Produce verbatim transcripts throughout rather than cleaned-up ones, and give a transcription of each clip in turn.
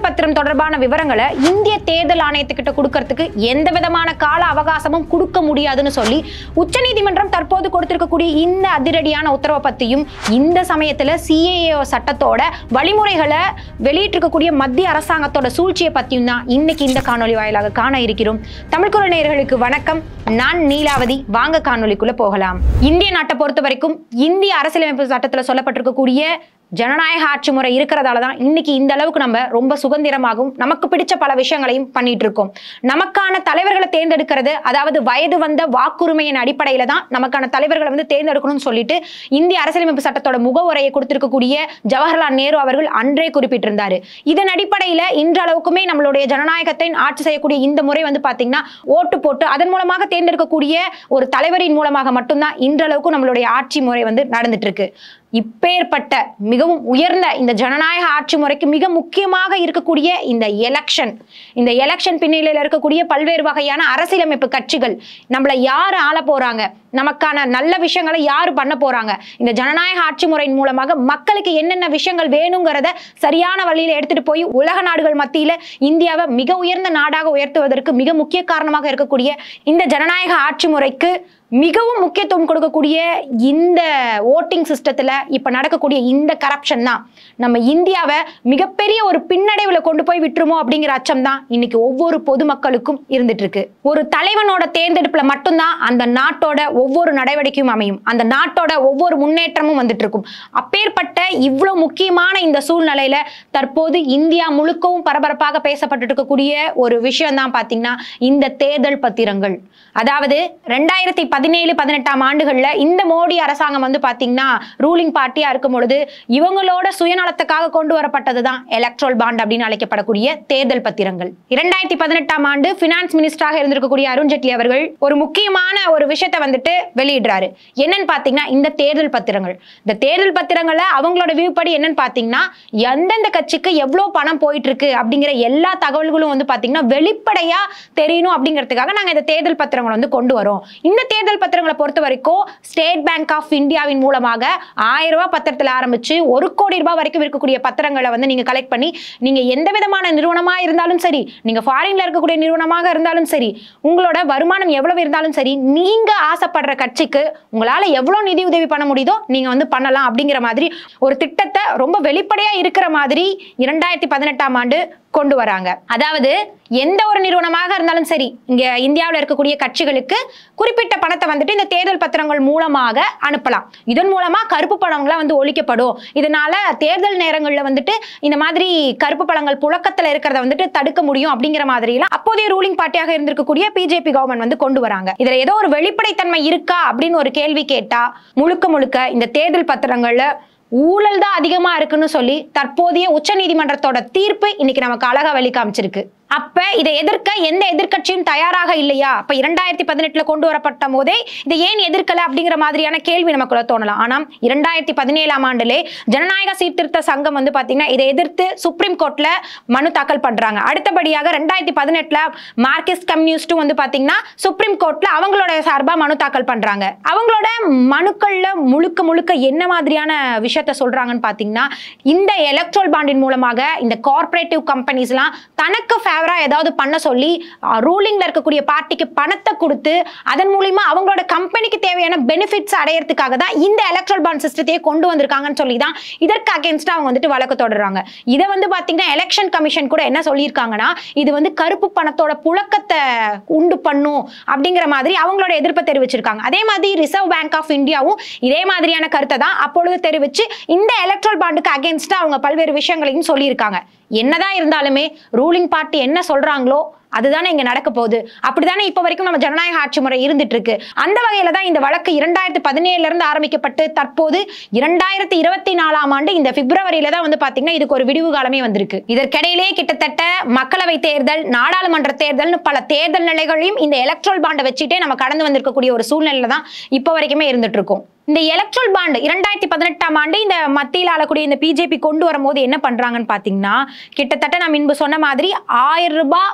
பத்திரம் தொடர்பான விவரங்களை இந்திய தேர்தல் ஆணையத்துக்கிட்ட கொடுக்கறதுக்கு எந்த விதமான கால அவகாசமும் கொடுக்க முடியாதுன்னு சொல்லி உச்சநீதிமன்றம் தற்போது கொடுத்திருக்கக்கூடிய இந்த அதிரடியான உத்தரவை பத்தியும் இந்த சமயத்துல சிஏஏ சட்டத்தோட வழிமுறைகளை வெளியிட்டிருக்கக்கூடிய மத்திய அரசாங்கத்தோட சூழ்ச்சியை பத்தியும் தான் இன்னைக்கு இந்த காணொலி வாயிலாக காண இருக்கிறோம். தமிழ்குரல் நேயர்களுக்கு வணக்கம். நான் நீலாவதி. வாங்க காணொலிக்குள்ள போகலாம். இந்திய நாட்டை பொறுத்த வரைக்கும் இந்திய அரசியலமைப்பு சட்டத்துல சொல்லப்பட்டிருக்கக்கூடிய ஜனநாயக ஆட்சி முறை இருக்கிறதால தான் இன்னைக்கு இந்த அளவுக்கு நம்ம ரொம்ப சுதந்திரமாகவும் நமக்கு பிடிச்ச பல விஷயங்களையும் பண்ணிட்டு இருக்கோம். நமக்கான தலைவர்களை தேர்ந்தெடுக்கிறது, அதாவது வயது வந்த வாக்குரிமையின் அடிப்படையில தான் நமக்கான தலைவர்களை வந்து தேர்ந்தெடுக்கணும்னு சொல்லிட்டு இந்திய அரசியலமைப்பு சட்டத்தோட முகவுரையை கொடுத்திருக்கக்கூடிய ஜவஹர்லால் நேரு அவர்கள் அன்றே குறிப்பிட்டிருந்தாரு. இதன் அடிப்படையில இன்றளவுக்குமே நம்மளுடைய ஜனநாயகத்தை ஆட்சி செய்யக்கூடிய இந்த முறை வந்து பாத்தீங்கன்னா ஓட்டு போட்டு அதன் மூலமாக தேர்ந்தெடுக்கக்கூடிய ஒரு தலைவரின் மூலமாக மட்டும்தான் இன்றளவுக்கு நம்மளுடைய ஆட்சி முறை வந்து நடந்துட்டு இருக்கு. இப்பேற்பட்ட மிகவும் உயர்ந்த இந்த ஜனநாயக ஆட்சி முறைக்கு மிக முக்கியமாக இருக்கக்கூடிய இந்த எலெக்ஷன் இந்த எலெக்ஷன் பின்னணியில் இருக்கக்கூடிய பல்வேறு வகையான அரசியலமைப்பு கட்சிகள் நம்மளை யாரு ஆள போறாங்க, நமக்கான நல்ல விஷயங்களை யாரு பண்ண போறாங்க, இந்த ஜனநாயக ஆட்சி முறையின் மூலமாக மக்களுக்கு என்னென்ன விஷயங்கள் வேணுங்கிறத சரியான வழியில எடுத்துட்டு போய் உலக நாடுகள் மத்தியில இந்தியாவை மிக உயர்ந்த நாடாக உயர்த்துவதற்கு மிக முக்கிய காரணமாக இருக்கக்கூடிய இந்த ஜனநாயக ஆட்சி முறைக்கு மிகவும் முக்கியத்துவம் கொடுக்கக்கூடிய இந்த ஓட்டிங் சிஸ்டத்துல இப்ப நடக்கக்கூடிய இந்த கரப்ஷன் தான் நம்ம இந்தியாவை மிகப்பெரிய ஒரு பின்னடைவுல கொண்டு போய் விட்டுருமோ அப்படிங்கிற அச்சம் தான் இன்னைக்கு ஒவ்வொரு பொதுமக்களுக்கும் இருந்துட்டு இருக்கு. ஒரு தலைவனோட தேர்ந்தெடுப்புல மட்டும்தான் அந்த நாட்டோட ஒவ்வொரு நடவடிக்கையும் அமையும், அந்த நாட்டோட ஒவ்வொரு முன்னேற்றமும் வந்துட்டு இருக்கும். அப்பேற்பட்ட இவ்வளவு முக்கியமான இந்த சூழ்நிலையில தற்போது இந்தியா முழுக்கவும் பரபரப்பாக பேசப்பட்டு இருக்கக்கூடிய ஒரு விஷயம் தான் பாத்தீங்கன்னா இந்த தேர்தல் பத்திரங்கள். அதாவது ரெண்டாயிரத்தி பதினேழு பதினெட்டாம் ஆண்டுகள்ல இந்த மோடி அரசாங்கம் வந்து பாத்தீங்கன்னா ரூலிங் பார்ட்டியா இருக்கும் பொழுது இவங்களோட சுயநலத்துக்காக கொண்டு வரப்பட்டதுதான் எலக்ட்ரல் பாண்ட் அப்படின்னு அழைக்கப்படக்கூடிய தேர்தல் பத்திரங்கள். இரண்டாயிரத்தி பதினெட்டாம் ஆண்டு பினான்ஸ் மினிஸ்டராக இருந்திருக்கக்கூடிய அருண்ஜேட்லி அவர்கள் ஒரு முக்கியமான ஒரு விஷயத்தை வந்துட்டு வெளியிடுறாரு. என்னன்னு பாத்தீங்கன்னா இந்த தேர்தல் பத்திரங்கள் இந்த தேர்தல் பத்திரங்களை அவங்களோட வியூ படி என்னன்னு பாத்தீங்கன்னா எந்தெந்த கட்சிக்கு எவ்வளவு பணம் போயிட்டு இருக்கு அப்படிங்கிற எல்லா தகவல்களும் வந்து பாத்தீங்கன்னா வெளிப்படையா தெரியணும் அப்படிங்கிறதுக்காக நாங்க இந்த தேர்தல் பத்திரங்கள் வந்து கொண்டு வரோம். இந்த தேர்தல் பத்திரங்களை பொறுத்த வரைக்கும் ஸ்டேட் பேங்க் ஆஃப் இந்தியாவின் மூலமாக ஆயிரம் ரூபாய் பத்திரத்தில் ஆரம்பிச்சு ஒரு கோடி ரூபாய் வரைக்கும் இருக்கக்கூடிய பத்திரங்களை வந்து நீங்க கலெக்ட் பண்ணி நீங்க எந்த விதமான நிறுவனமா இருந்தாலும் சரி, நீங்க ஃபாரின்ல இருக்கக்கூடிய நிறுவனமாக இருந்தாலும் சரி, உங்களோட வருமானம் எவ்வளவு இருந்தாலும் சரி, நீங்க ஆசைப்படுற கட்சிக்கு உங்களால எவ்வளவு நிதி உதவி பண்ண முடியுதோ நீங்க வந்து பண்ணலாம் அப்படிங்கிற மாதிரி ஒரு திட்டத்தை ரொம்ப வெளிப்படையா இருக்கிற மாதிரி இரண்டாயிரத்தி பதினெட்டாம் ஆண்டு கொண்டு வராங்க. அதாவது எந்த ஒரு நிறுவனமாக இருந்தாலும் சரி, இங்க இந்தியாவில் இருக்கக்கூடிய கட்சிகளுக்கு குறிப்பிட்ட பணத்தை வந்துட்டு இந்த தேர்தல் பத்திரங்கள் மூலமாக அனுப்பலாம். இதன் மூலமா கருப்பு பணங்கள்லாம் வந்து ஒழிக்கப்படும். இதனால தேர்தல் நேரங்கள்ல வந்துட்டு இந்த மாதிரி கருப்பு பணங்கள் புழக்கத்துல இருக்கிறத வந்துட்டு தடுக்க முடியும் அப்படிங்கிற மாதிரி எல்லாம் அப்போதைய ரூலிங் பார்ட்டியாக இருந்திருக்கக்கூடிய பிஜேபி கவர்மெண்ட் வந்து கொண்டு வராங்க. இதுல ஏதோ ஒரு வெளிப்படைத்தன்மை இருக்கா அப்படின்னு ஒரு கேள்வி கேட்டா முழுக்க முழுக்க இந்த தேர்தல் பத்திரங்கள்ல ஊழல் தான் அதிகமா இருக்குன்னு சொல்லி தற்போதைய உச்ச நீதிமன்றத்தோட தீர்ப்பு இன்னைக்கு நமக்கு அழகா வெளி காமிச்சிருக்கு. அப்ப இதை எதிர்க்க எந்த எதிர்கட்சியும் தயாராக இல்லையா? அப்ப இரண்டாயிரத்தி பதினெட்டுல கொண்டு வரப்பட்ட போதே இதை ஏன் எதிர்க்கல அப்படிங்கிற மாதிரியான கேள்வி நமக்குள்ள தோணலாம். ஆனா இரண்டாயிரத்தி பதினேழாம் ஆண்டுலே ஜனநாயக சீர்திருத்த சங்கம் வந்து பாத்தீங்கன்னா இதை எதிர்த்து சுப்ரீம் கோர்ட்ல மனு தாக்கல் பண்றாங்க. அடுத்தபடியாக ரெண்டாயிரத்தி பதினெட்டுல மார்க்சிஸ்ட் கம்யூனிஸ்டும் வந்து பாத்தீங்கன்னா சுப்ரீம் கோர்ட்ல அவங்களோட சார்பா மனு தாக்கல் பண்றாங்க. அவங்களோட மனுக்கள்ல முழுக்க முழுக்க என்ன மாதிரியான விஷயத்த சொல்றாங்கன்னு பாத்தீங்கன்னா இந்த எலக்ட்ரல் பாண்டின் மூலமாக இந்த கார்பரேட்டிவ் கம்பெனிஸ் எல்லாம் தனக்கு ஏதாவது பண்ண சொல்லி ரூலிங்ல இருக்கக்கூடிய பார்ட்டிக்கு பணத்தை கொடுத்து அதன் மூலமா அவங்களோட கம்பெனிக்கு தேவையான பெனிஃபிட்ஸ் அடையறதுக்காக தான் இந்த எலக்ட்ரல் பாண்ட் சிஸ்டத்தையே கொண்டு வந்திருக்காங்கன்னு சொல்லி தான் இதற்கு அகைன்ஸ்டா அவங்க வந்துட்டு வழக்கு தொடர்றாங்க. இதை வந்து பாத்தீங்கன்னா எலெக்ஷன் கமிஷன் கூட என்ன சொல்லியிருக்காங்கன்னா இது வந்து கருப்பு பணத்தோட புழக்கத்தை உண்டு பண்ணும் அப்படிங்கிற மாதிரி அவங்களோட எதிர்ப்பை தெரிவிச்சிருக்காங்க. அதே மாதிரி ரிசர்வ் பேங்க் ஆஃப் இந்தியாவும் இதே மாதிரியான கருத்தை தான் அப்பொழுது தெரிவிச்சு இந்த எலக்ட்ரல் பாண்டுக்கு அகைன்ஸ்டா அவங்க பல்வேறு விஷயங்களையும் சொல்லியிருக்காங்க. என்னதான் இருந்தாலுமே ரூலிங் பார்ட்டி என்ன சொல்றாங்களோ அதுதானே இங்க நடக்க போகுது. அப்படித்தானே இப்ப வரைக்கும் நம்ம ஜனநாயக ஆட்சி முறை இருந்துட்டு இருக்கு. அந்த வகையில தான் இந்த வழக்கு இரண்டாயிரத்தி பதினேழுல இருந்து ஆரம்பிக்கப்பட்டு தற்போது இரண்டாயிரத்தி இருபத்தி நாலாம் ஆண்டு இந்த பிப்ரவரியில தான் வந்து பாத்தீங்கன்னா இதுக்கு ஒரு விடிவு காலமே வந்திருக்கு. இதற்கிடையிலே கிட்டத்தட்ட மக்களவை தேர்தல், நாடாளுமன்ற தேர்தல், பல தேர்தல் நிலைகளையும் இந்த எலக்ட்ரல் பாண்டை வச்சுட்டே நம்ம கடந்து வந்திருக்கக்கூடிய ஒரு சூழ்நிலையில தான் இப்ப வரைக்குமே இருந்துட்டு இருக்கும். இந்த எலக்ட்ரல் பாண்ட் இரண்டாயிரத்தி பதினெட்டாம் ஆண்டு இந்த மத்தியில் ஆளக்கூடிய இந்த பிஜேபி கொண்டு வரும்போது என்ன பண்றாங்கன்னு பாத்தீங்கன்னா கிட்டத்தட்ட நான் முன்பு சொன்ன மாதிரி ஆயிரம் ரூபாய்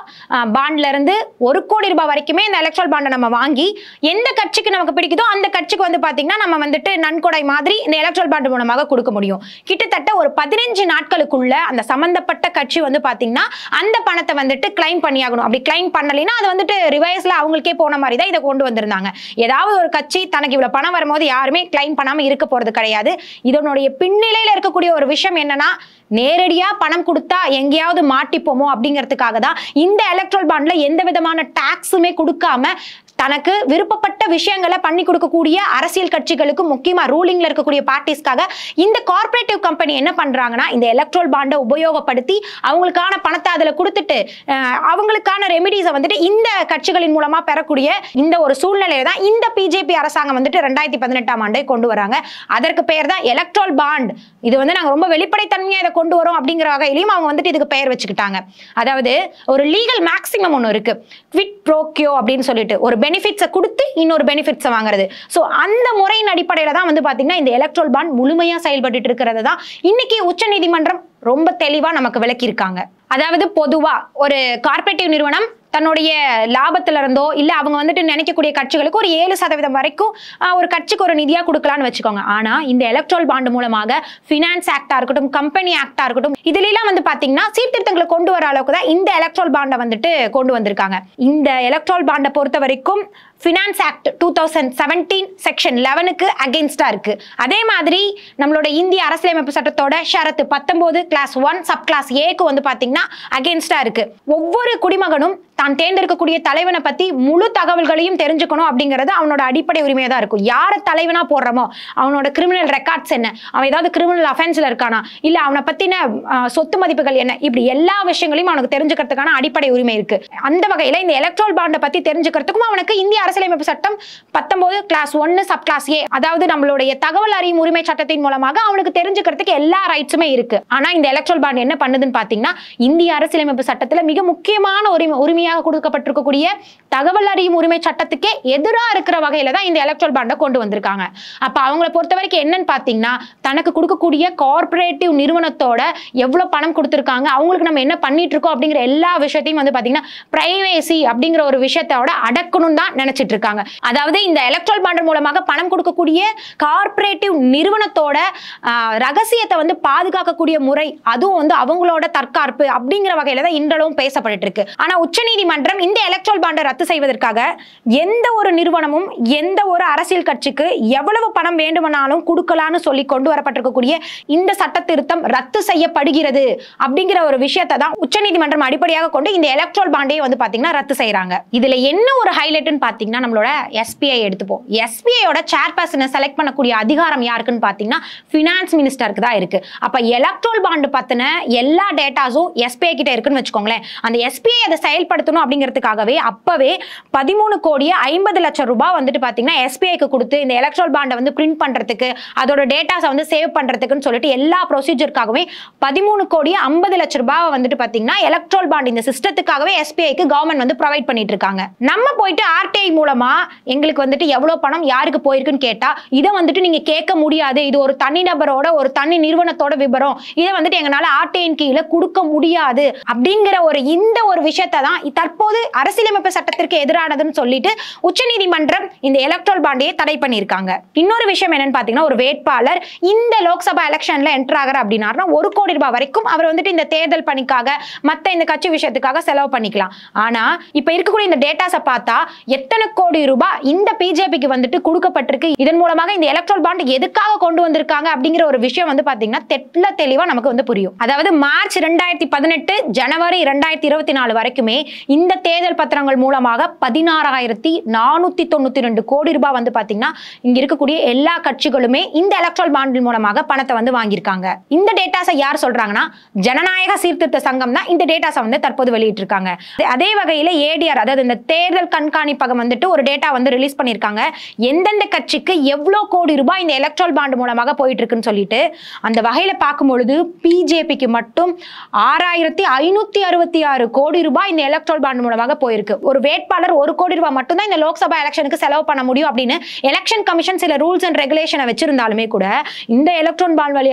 பாண்ட்ல இருந்து ஒரு கோடி ரூபாய் வரைக்குமே இந்த எலக்ட்ரல் பாண்டை நம்ம வாங்கி எந்த கட்சிக்கு நமக்கு பிடிக்குதோ அந்த கட்சிக்கு வந்து பாத்தீங்கன்னா நம்ம வந்துட்டு நன்கொடை மாதிரி இந்த எலக்ட்ரல் பாண்ட் மூலமாக கொடுக்க முடியும். கிட்டத்தட்ட ஒரு பதினஞ்சு நாட்களுக்குள்ள அந்த சம்பந்தப்பட்ட கட்சி வந்து பாத்தீங்கன்னா அந்த பணத்தை வந்துட்டு கிளைம் பண்ணியாகணும். அப்படி கிளைம் பண்ணலைன்னா அது வந்துட்டு ரிவைஸ்ல அவங்களுக்கே போன மாதிரி தான் இதை கொண்டு வந்திருந்தாங்க. ஏதாவது ஒரு கட்சி தனக்கு இவ்வளவு பணம் வரும்போது யாருமே கிளைம் பண்ணாம இருக்க போறது கிடையாது. இதனுடைய பின்னிலையில இருக்கக்கூடிய ஒரு விஷயம் என்னன்னா, நேரடியா பணம் கொடுத்தா எங்கேயாவது மாட்டிப்போமோ அப்படிங்கிறதுக்காக தான் இந்த எலக்ட்ரல் பாண்ட்ல எந்த விதமான டாக்ஸுமே கொடுக்காம தனக்கு விருப்பப்பட்ட விஷயங்களை பண்ணி கொடுக்கக்கூடிய அரசியல் கட்சிகளுக்கு, முக்கியமா ரூலிங்ல இருக்கக்கூடிய பார்ட்டிஸ்க்காக இந்த கார்பரேட்டிவ் கம்பெனி என்ன பண்றாங்கன்னா, இந்த எலக்ட்ரல் பாண்டை உபயோகப்படுத்தி அவங்களுக்கான பணத்தை அதுல கொடுத்துட்டு அவங்களுக்கான ரெமிடிஸை வந்துட்டு இந்த கட்சிகளின் மூலமா பெறக்கூடிய இந்த ஒரு சூழ்நிலையில தான் இந்த பிஜேபி அரசாங்கம் வந்துட்டு ரெண்டாயிரத்தி பதினெட்டாம் ஆண்டை கொண்டு வராங்க. அதற்கு பெயர் தான் எலக்ட்ரல் பாண்ட். இது வந்து நாங்க ரொம்ப வெளிப்படைத்தன்மையா இதை கொண்டு வரோம் அப்படிங்கிற வகையிலையும் அவங்க வந்துட்டு இதுக்கு பெயர் வச்சுக்கிட்டாங்க. அதாவது ஒரு லீகல் மேக்சிமம் ஒன்று இருக்கு, குவிட் ப்ரோ க்யோ அப்படின்னு சொல்லிட்டு, ஒரு பெனிஃபிட்ஸை கொடுத்து இன்னொரு பெனிஃபிட்ஸை வாங்குறது. ஸோ அந்த முறையின் அடிப்படையில் தான் வந்து பார்த்தீங்கன்னா இந்த எலக்ட்ரல் பாண்ட் முழுமையாக செயல்பட்டு இருக்கிறது தான் இன்னைக்கு உச்சநீதிமன்றம் ரொம்ப தெளிவா நமக்கு விளக்கி இருக்காங்க. அதாவது பொதுவா ஒரு கார்பரேட்டிவ் நிறுவனம் தன்னுடைய லாபத்துல இருந்தோ இல்ல அவங்க வந்துட்டு நினைக்கக்கூடிய கட்சிகளுக்கு ஒரு ஏழு சதவீதம் வரைக்கும் ஒரு கட்சிக்கு ஒரு நிதியா கொடுக்கலாம்னு வச்சுக்கோங்க. ஆனா இந்த எலக்ட்ரல் பாண்ட் மூலமாக பினான்ஸ் ஆக்டா இருக்கட்டும், கம்பெனி ஆக்டா இருக்கட்டும், இதுல எல்லாம் வந்து பாத்தீங்கன்னா சீர்திருத்தங்களை கொண்டு வர அளவுக்கு தான் இந்த எலக்ட்ரல் பாண்டை வந்துட்டு கொண்டு வந்திருக்காங்க. இந்த எலக்ட்ரல் பாண்டை பொறுத்த வரைக்கும் finance act two thousand seventeen section லெவனுக்கு அகேன்ஸ்டா இருக்கு. அதே மாதிரி நம்மளோட இந்திய அரசியலமைப்பு சட்டத்தோட ஷரத்து பத்தொன்பது கிளாஸ் ஒன் சப் கிளாஸ் ஏக்கு வந்து பாத்தீங்கன்னா அகேன்ஸ்டா இருக்கு. ஒவ்வொரு குடிமகனும் தான் தேர்ந்தெடுக்கக்கூடிய தலைவனை பத்தி முழு தகவல்களையும் தெரிஞ்சுக்கணும் அப்படிங்கிறது அவனோட அடிப்படை உரிமையா தான் இருக்கும். யார தலைவனா போடுறமோ அவனோட கிரிமினல் ரெக்கார்ட்ஸ் என்ன, அவன் ஏதாவது கிரிமினல் அஃபென்ஸ்ல இருக்கானா, இல்ல அவனை பத்தின சொத்து மதிப்புகள் என்ன, இப்படி எல்லா விஷயங்களையும் அவனுக்கு தெரிஞ்சுக்கிறதுக்கான அடிப்படை உரிமை இருக்கு. அந்த வகையில இந்த எலக்ட்ரல் பாண்டை பத்தி தெரிஞ்சுக்கிறதுக்கும் அவனுக்கு இந்திய அரசியலமைப்பு சட்டம் பத்தொன்பது கிளாஸ் ஒன்னு சப் கிளாஸ் ஏ, அதாவது நம்மளுடைய தகவல் அறியும் உரிமை சட்டத்தின் மூலமாக அவனுக்கு தெரிஞ்சுக்கிறதுக்கு எல்லா ரைட்ஸுமே இருக்கு. ஆனா இந்த எலக்ட்ரல் பாண்ட் என்ன பண்ணுதுன்னு பாத்தீங்கன்னா, இந்திய அரசியலமைப்பு சட்டத்துல மிக முக்கியமான உரிமை உரிமையாக கொடுக்கப்பட்டிருக்கக்கூடிய தகவல் அறியும் உரிமை சட்டத்துக்கே எதிராக இருக்கிற வகையில தான் இந்த எலக்ட்ரல் பாண்டை கொண்டு வந்திருக்காங்க. அப்ப அவங்களை பொறுத்த வரைக்கும் என்னன்னு பாத்தீங்கன்னா, தனக்கு கொடுக்கக்கூடிய கார்பரேட்டிவ் நிறுவனத்தோட எவ்வளவு பணம் கொடுத்திருக்காங்க, அவங்களுக்கு நம்ம என்ன பண்ணிட்டு இருக்கோம் அப்படிங்கிற எல்லா விஷயத்தையும் வந்து பாத்தீங்கன்னா பிரைவேசி அப்படிங்கிற ஒரு விஷயத்தோட அடக்கணும் தான் நினைச்சிட்டு இருக்காங்க. அதாவது இந்த எலக்ட்ரல் பாண்ட் மூலமாக பணம் கொடுக்கக்கூடிய கார்பரேட்டிவ் நிறுவனத்தோட ரகசியத்தை வந்து பாதுகாக்கக்கூடிய முறை, அதுவும் வந்து அவங்களோட தற்காப்பு அப்படிங்கிற வகையில தான் இன்றளவும் பேசப்பட்டு இருக்கு. ஆனா உச்சநீதிமன்றம் இந்த எலக்ட்ரல் பாண்டை ரத்து செய்வதற்காக எந்த ஒரு நிறுவனமும் எந்த ஒரு அரசியல் கட்சிக்கு எவ்வளவு பணம் வேண்டுமானாலும் கொடுக்கலாம்னு சொல்லி கொண்டு வரப்பட்டிருக்கக்கூடிய இந்த சட்ட திருத்தம் ரத்து செய்யப்படுகிறது அப்படிங்கிற ஒரு விஷயத்தை தான் உச்சநீதிமன்றம் அடிப்படையாக கொண்டு இந்த எலக்ட்ரல் பாண்டையை வந்து பாத்தீங்கன்னா ரத்து செய்யறாங்க. இதுல என்ன ஒரு ஹைலைட்னு பாத்தீங்கன்னா, நம்மளோட எஸ்பிஐ எடுத்துப்போம். எஸ்பிஐயோட சேர்பர்சனை செலக்ட் பண்ணக்கூடிய அதிகாரம் யாருக்குன்னு பாத்தீங்கன்னா பினான்ஸ் மினிஸ்டருக்கு தான் இருக்கு. அப்ப எலக்ட்ரல் பாண்ட் பத்தின எல்லா டேட்டாஸும் எஸ்பிஐ கிட்ட இருக்குன்னு வச்சுக்கோங்களேன். அந்த எஸ்பிஐ அதை செயல்படுத்தணும் அப்படிங்கிறதுக்காகவே அப்பவே பதிமூணு கோடியே ஐம்பது லட்சம் ரூபாய் வந்துட்டு பாத்தீங்கன்னா எஸ்பிஐக்கு கொடுத்து இந்த எலக்ட்ரல் பாண்டை வந்து பிரிண்ட் பண்றதுக்கு, அதோட டேட்டாஸை வந்து சேவ் பண்றதுக்குன்னு சொல்லிட்டு எல்லா ப்ரொசீஜருக்காகவே பதிமூணு கோடியே ஐம்பது லட்சம் ரூபாய் வந்துட்டு பாத்தீங்கன்னா எலக்ட்ரல் பாண்ட் இந்த சிஸ்டத்துக்காகவே எஸ்பிஐக்கு கவர்மெண்ட் வந்து ப்ரொவைட் பண்ணிட்டு இருக்காங்க. நம்ம போயிட்டு ஆர்டிஐ மூலமா எங்களுக்கு வந்துட்டு எவ்வளவு பணம் யாருக்கு போயிருக்குன்னு கேட்டா இதை வந்துட்டு நீங்க கேட்க முடியாது, இது ஒரு தனிநபரோட ஒரு தனி நிறுவனத்தோட விபரம், இதை வந்துட்டு எங்களால ஆர்டிஐன் கீழே கொடுக்க முடியாது அப்படிங்கிற ஒரு இந்த ஒரு விஷயத்தை தான் தற்போது அரசியலமைப்பு சட்டத்திற்கு எதிரானதுன்னு சொல்லிட்டு உச்சநீதிமன்றம் இந்த எலக்ட்ரல் பாண்டையை தடை பண்ணியிருக்காங்க. இன்னொரு விஷயம் என்னன்னு பாத்தீங்கன்னா, ஒரு வேட்பாளர் இந்த லோக்சபா எலெக்ஷன்ல என்டர் ஆகிற அப்படின்னா ஒரு கோடி ரூபாய் வரைக்கும் அவர் வந்துட்டு இந்த தேர்தல் பணிக்காக மத்த இந்த கட்சி விஷயத்துக்காக செலவு பண்ணிக்கலாம். ஆனா இப்ப இருக்கக்கூடிய இந்த டேட்டாஸை பார்த்தா எத்தனை கோடி ரூபாய் இந்த பிஜேபிக்கு வந்துட்டு கொடுக்கப்பட்டிருக்கு, இதன் மூலமாக இந்த எலக்ட்ரல் பாண்ட் எதுக்காக கொண்டு வந்திருக்காங்க அப்படிங்கிற ஒரு விஷயம் வந்து பாத்தீங்கன்னா தெல்ல தெளிவா நமக்கு வந்து புரியும். அதாவது மார்ச் இரண்டாயிரத்தி பதினெட்டு ஜனவரி இரண்டாயிரத்தி இருபத்தி நாலு வரைக்குமே இந்த தேர்தல் பத்திரங்கள் மூலமாக பதினாறாயிரத்தி நானூத்தி தொண்ணூத்தி ரெண்டு கோடி ரூபாய் வந்து பாத்தீங்கன்னா இங்க இருக்கக்கூடிய எல்லா கட்சிகளுமே இந்த எலக்ட்ரல் பாண்ட் மூலமாக பணத்தை வந்து வாங்கியிருக்காங்க. இந்த டேட்டாஸை யார் சொல்றாங்கன்னா, ஜனநாயக சீர்திருத்த சங்கம் தான் இந்த டேட்டாஸை வந்து தற்போது வெளியிட்டு இருக்காங்க. அதே வகையில ஏடிஆர், அதாவது இந்த தேர்தல் கண்காணிப்பகம் வந்துட்டு ஒரு டேட்டா வந்து ரிலீஸ் பண்ணிருக்காங்க, எந்தெந்த கட்சிக்கு எவ்வளவு கோடி ரூபாய் இந்த எலக்ட்ரல் பாண்ட் மூலமாக போயிட்டு இருக்குன்னு சொல்லிட்டு. அந்த வகையில பார்க்கும் பொழுது பிஜேபிக்கு மட்டும் ஆறாயிரத்தி ஐநூத்தி அறுபத்தி ஆறு கோடி ரூபாய் இந்த எலக்ட்ரல் பாண்ட் மூலமாக போயிருக்கு. ஒரு வேட்பாளர் ஒரு கோடி ரூபாய் மட்டும் தான் இந்த லோக்சபா எலெக்ஷனுக்கு செலவு பண்ண முடியும் அப்படின்னு எலெக்ஷன் கமிஷன் சில ரூல்ஸ் அண்ட் ரெகுலேஷனை வச்சிருந்தாலுமே கூட இந்த எலக்ட்ரல் பாண்ட் வழியாக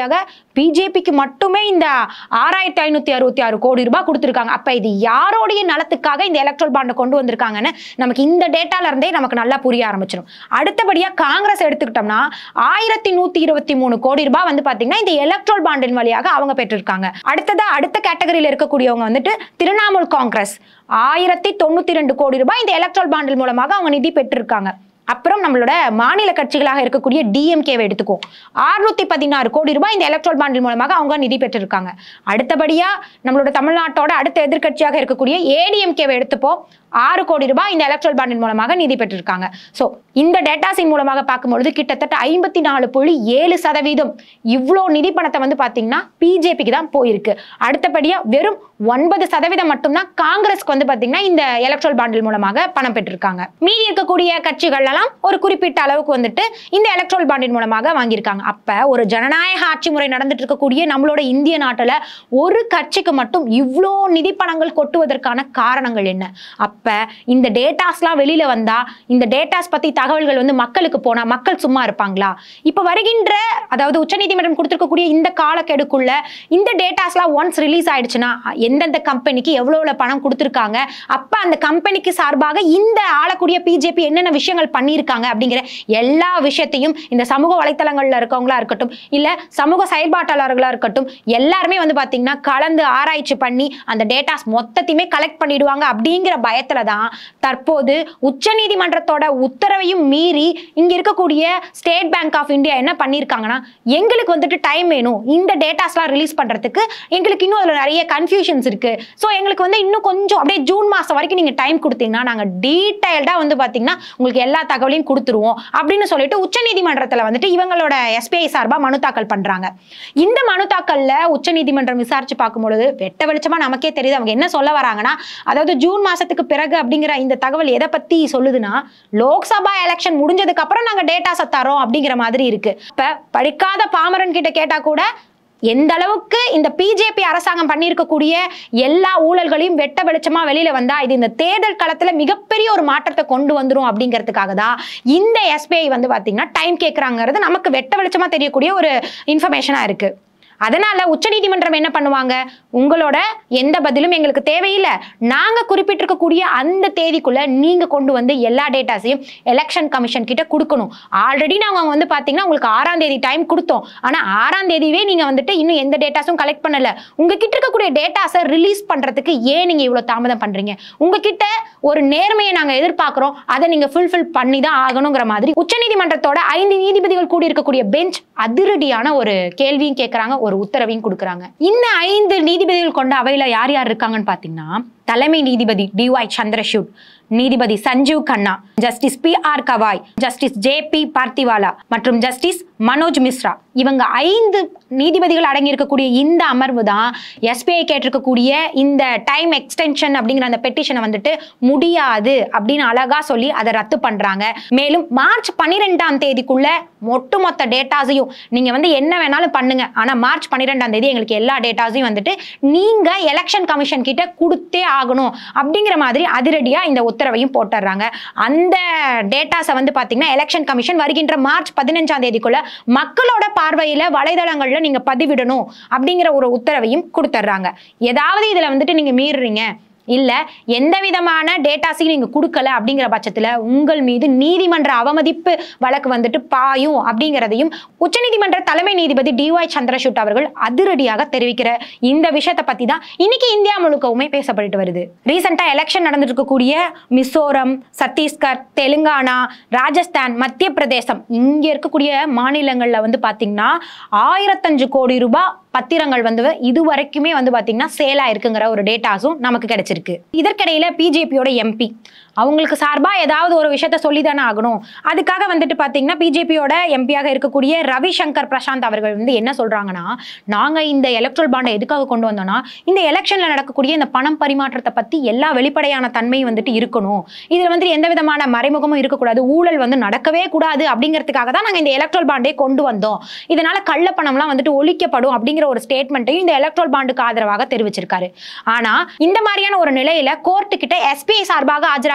பிஜேபிக்கு மட்டுமே இந்த ஆறாயிரத்தி ஐநூத்தி அறுபத்தி ஆறு கோடி ரூபாய் கொடுத்திருக்காங்க. அப்ப இது யாரோடைய நலத்துக்காக இந்த எலக்ட்ரல் பாண்டை கொண்டு வந்திருக்காங்கன்னு நமக்கு இந்த டேட்டால இருந்தே நமக்கு நல்லா புரிய ஆரம்பிச்சிடும். அடுத்தபடியா காங்கிரஸ் எடுத்துக்கிட்டோம்னா ஆயிரத்தி நூத்தி இருபத்தி மூணு கோடி ரூபாய் வந்து பாத்தீங்கன்னா இந்த எலக்ட்ரல் பாண்டின் வழியாக அவங்க பெற்றிருக்காங்க. அடுத்ததா அடுத்த கேட்டகரியில இருக்கக்கூடியவங்க வந்துட்டு திரிணாமுல் காங்கிரஸ் ஆயிரத்தி தொண்ணூத்தி ரெண்டு கோடி ரூபாய் இந்த எலக்ட்ரல் பாண்டில் மூலமாக அவங்க நிதி பெற்றிருக்காங்க. அப்புறம் நம்மளோட மாநில கட்சிகளாக இருக்கக்கூடிய டிஎம்கேவை எடுத்துக்கும் அறுநூத்தி பதினாறு கோடி ரூபாய் இந்த எலக்ட்ரல் பாண்டில் மூலமாக அவங்க நிதி பெற்றிருக்காங்க. அடுத்தபடியா நம்மளோட தமிழ்நாட்டோட அடுத்த எதிர்கட்சியாக இருக்கக்கூடிய ஏடிஎம்கேவை எடுத்துப்போம் ஆறு கோடி ரூபாய் இந்த எலக்ட்ரல் பாண்டின் மூலமாக நிதி பெற்றிருக்காங்க. சோ இந்த டேட்டாஸின் மூலமாக பார்க்கும்பொழுது கிட்டத்தட்ட ஐம்பத்தி நாலு புள்ளி ஏழு சதவீதம் இவ்வளோ நிதி பணத்தை வந்து பாத்தீங்கன்னா பிஜேபிக்கு தான் போயிருக்கு. அடுத்தபடியா வெறும் ஒன்பது சதவீதம் மட்டும்தான் காங்கிரஸ்க்கு வந்து பாத்தீங்கன்னா இந்த எலக்ட்ரல் பாண்டில் மூலமாக பணம் பெற்றிருக்காங்க. மீதி இருக்கக்கூடிய கட்சிகள் எல்லாம் ஒரு குறிப்பிட்ட அளவுக்கு வந்துட்டு இந்த எலக்ட்ரல் பாண்டின் மூலமாக வாங்கியிருக்காங்க. அப்ப ஒரு ஜனநாயக ஆட்சி முறை நடந்துட்டு இருக்கக்கூடிய நம்மளோட இந்திய நாட்டுல ஒரு கட்சிக்கு மட்டும் இவ்வளோ நிதி பணங்கள் கொட்டுவதற்கான காரணங்கள் என்ன? அப்ப இந்த டேட்டாஸ்லாம் வெளியில வந்தா இந்த டேட்டாஸ் பத்தி தகவல்கள் வந்து மக்களுக்கு போனா மக்கள் சும்மா இருப்பாங்களா? இப்ப வருகின்ற அதாவது உச்சநீதிமன்றம் கொடுத்திருக்கக்கூடிய இந்த காலக்கெடுக்குள்ள இந்த டேட்டாஸ்லாம் ஒன்ஸ் ரிலீஸ் ஆயிடுச்சுன்னா எந்தெந்த கம்பெனிக்கு எவ்வளவு பணம் கொடுத்திருக்காங்க, அப்ப அந்த கம்பெனிக்கு சார்பாக இந்த ஆளக்கூடிய பிஜேபி என்னென்ன விஷயங்கள் பண்ணியிருக்காங்க அப்படிங்கிற எல்லா விஷயத்தையும் இந்த சமூக வலைத்தளங்கள்ல இருக்கவங்களா இருக்கட்டும் இல்ல சமூக செயல்பாட்டாளர்களா இருக்கட்டும் எல்லாருமே வந்து பாத்தீங்கன்னா கலந்து ஆராய்ச்சி பண்ணி அந்த டேட்டாஸ் மொத்தத்தையுமே கலெக்ட் பண்ணிடுவாங்க அப்படிங்கிற பயத்துல தான் தற்போது உச்சநீதிமன்றத்தோட உத்தரவையும் மீறி இங்க இருக்கக்கூடிய ஸ்டேட் பேங்க் ஆஃப் இந்தியா என்ன பண்ணிருக்காங்கன்னா எங்களுக்கு வந்துட்டு டைம் வேணும் இந்த டேட்டாஸ்லாம் ரிலீஸ் பண்றதுக்கு, எங்களுக்கு இன்னும் அதுல நிறைய கன்ஃபியூஷன்ஸ் இருக்கு, சோ எங்களுக்கு வந்து இன்னும் கொஞ்சம் அப்படியே ஜூன் மாசம் வரைக்கும் நீங்க டைம் கொடுத்தீங்கன்னா நாங்க டீடைல்டா வந்து பாத்தீங்கன்னா உங்களுக்கு எல்லா தகவலையும் கொடுத்துருவோம் அப்படின்னு சொல்லிட்டு உச்சநீதிமன்றத்துல வந்துட்டு இவங்களோட எஸ்பிஐ சார்பா மனு தாக்கல் பண்றாங்க. இந்த மனு தாக்கல்ல உச்சநீதிமன்றம் விசாரிச்சு பார்க்கும்பொழுது வெட்ட வெளிச்சமா நமக்கே தெரியுது அவங்க என்ன சொல்ல வராங்கன்னா, அதாவது ஜூன் மாசத்துக்கு பிறகு அப்படிங்கிற இந்த தகவல் எதை பத்தி சொல்லுதுன்னா லோக்சபா எலெக்ஷன் முடிஞ்சதுக்கு அப்புறம் நாங்க டேட்டாஸை தரோம் அப்படிங்கிற மாதிரி இருக்கு. இப்ப படிக்காத பாமரன் கிட்ட கேட்டா கூட எந்த அளவுக்கு இந்த பிஜேபி அரசாங்கம் பண்ணியிருக்கக்கூடிய எல்லா ஊழல்களையும் வெட்ட வெளிச்சமா வெளியில வந்தா இது இந்த தேர்தல் களத்துல மிகப்பெரிய ஒரு மாற்றத்தை கொண்டு வந்துரும் அப்படிங்கிறதுக்காக தான் இந்த எஸ்பிஐ வந்து பாத்தீங்கன்னா டைம் கேட்கறாங்கிறது நமக்கு வெட்ட வெளிச்சமா தெரியக்கூடிய ஒரு இன்ஃபர்மேஷனா இருக்கு. அதனால உச்சநீதிமன்றம் என்ன பண்ணுவாங்க, உங்களோட எந்த பதிலும் எங்களுக்கு தேவையில்லை, நாங்க குறிப்பிட்டிருக்கக்கூடிய அந்த தேதிக்குள்ள நீங்க கொண்டு வந்து எல்லா டேட்டாஸையும் எலெக்ஷன் கமிஷன் கிட்ட கொடுக்கணும். ஆல்ரெடி நாங்க வந்து பாத்தீங்கன்னா உங்களுக்கு ஆறாம் தேதி டைம் கொடுத்தோம், ஆனா ஆறாம் தேதியே நீங்க வந்துட்டு இன்னும் எந்த டேட்டாஸும் கலெக்ட் பண்ணல. உங்ககிட்ட இருக்கக்கூடிய டேட்டாஸை ரிலீஸ் பண்றதுக்கு ஏன் நீங்க இவ்வளவு தாமதம் பண்றீங்க? உங்ககிட்ட ஒரு நேர்மையை நாங்க எதிர்பார்க்கிறோம், அதை நீங்க ஃபுல்ஃபில் பண்ணி தான் ஆகணுங்கிற மாதிரி உச்சநீதிமன்றத்தோட ஐந்து நீதிபதிகள் கூடி இருக்கக்கூடிய பெஞ்ச் அதிரடியான ஒரு கேள்வியும் கேட்கறாங்க, ஒரு உத்தரவையும் கொடுக்கறாங்க. இந்த ஐந்து நீதிபதிகள் கொண்ட அவையில யார் யார் இருக்காங்கன்னு பாத்தீங்கன்னா தலைமை நீதிபதி டி ஒய் சந்திரசூட், நீதிபதி Sanjiv Khanna, justice B R Gavai, justice J B Pardiwala மற்றும் ஜஸ்டிஸ் மனோஜ் மிஸ்ரா. இவங்க ஐந்து நீதிபதிகள் அடங்கி இருக்கக்கூடிய இந்த அமர்வு தான் எஸ்பிஐ கேட்டிருக்கக்கூடிய இந்த டைம் எக்ஸ்டென்ஷன் அப்படிங்கிற அந்த பெட்டிஷனை வந்துட்டு முடியாது அப்படின்னு அழகா சொல்லி அதை ரத்து பண்றாங்க. மேலும் மார்ச் பன்னிரெண்டாம் தேதிக்குள்ள ஒட்டுமொத்த டேட்டாஸையும் நீங்க வந்து என்ன வேணாலும் பண்ணுங்க, ஆனா மார்ச் பன்னிரெண்டாம் தேதி எங்களுக்கு எல்லா டேட்டாஸையும் வந்துட்டு நீங்க எலெக்ஷன் கமிஷன் கிட்ட கொடுத்தே ஆகணும் அப்படிங்கிற மாதிரி அதிரடியா இந்த உத்தரவையும் போட்டுறாங்க. அந்த டேட்டாஸை வந்து பாத்தீங்கன்னா எலெக்ஷன் கமிஷன் வருகின்ற மார்ச் பதினஞ்சாம் தேதிக்குள்ள மக்களோட பார்வையில வலைதளங்கள்ல நீங்க பதிவிடணும் அப்படிங்கிற ஒரு உத்தரவையும் கொடுத்துட்றாங்க. ஏதாவது இதுல வந்துட்டு நீங்க மீறுறீங்க இல்ல எந்த விதமான டேட்டாஸையும் நீங்க கொடுக்கல அப்படிங்கிற பட்சத்துல உங்கள் மீது நீதிமன்ற அவமதிப்பு வழக்கு வந்துட்டு பாயும் அப்படிங்கிறதையும் உச்சநீதிமன்ற தலைமை நீதிபதி டி ஒய் சந்திரசூட் அவர்கள் அதிரடியாக தெரிவிக்கிற இந்த விஷயத்தை பத்தி தான் இன்னைக்கு இந்தியா முழுக்கவுமே பேசப்பட்டு வருது. ரீசெண்டா எலெக்ஷன் நடந்துட்டு இருக்கக்கூடிய மிசோரம், சத்தீஸ்கர், தெலுங்கானா, ராஜஸ்தான், மத்திய பிரதேசம் இங்க இருக்கக்கூடிய மாநிலங்கள்ல வந்து பாத்தீங்கன்னா ஆயிரத்தஞ்சு கோடி ரூபாய் பத்திரங்கள் வந்து இதுவரைக்குமே வந்து பாத்தீங்கன்னா சேலா இருக்குங்கிற ஒரு டேட்டாஸும் நமக்கு கிடைச்சிருக்கு. இதற்கிடையில பிஜேபியோட எம்பி அவங்களுக்கு சார்பா ஏதாவது ஒரு விஷயத்த சொல்லிதானே ஆகணும். அதுக்காக வந்துட்டு பாத்தீங்கன்னா பிஜேபியோட எம்பியாக இருக்கக்கூடிய ரவிசங்கர் பிரசாந்த் அவர்கள் வந்து என்ன சொல்றாங்கன்னா, நாங்க இந்த எலக்ட்ரல் பாண்டை எதுக்காக கொண்டு வந்தோம்னா இந்த எலெக்ஷன்ல நடக்கக்கூடிய இந்த பணம் பரிமாற்றத்தை பத்தி எல்லா வெளிப்படையான தன்மையும் வந்துட்டு இருக்கணும், இதுல வந்து எந்த விதமான மறைமுகமும் இருக்கக்கூடாது, ஊழல் வந்து நடக்கவே கூடாது அப்படிங்கிறதுக்காக தான் நாங்க இந்த எலக்ட்ரல் பாண்டை கொண்டு வந்தோம், இதனால கள்ள பணம்லாம் வந்துட்டு ஒழிக்கப்படும் அப்படிங்கிற ஒரு ஸ்டேட்மெண்ட்டையும் இந்த எலக்ட்ரல் பாண்டுக்கு ஆதரவாக தெரிவிச்சிருக்காரு. ஆனா இந்த மாதிரியான ஒரு நிலையில கோர்ட்டு கிட்ட எஸ்பிஐ சார்பாக ஆஜராக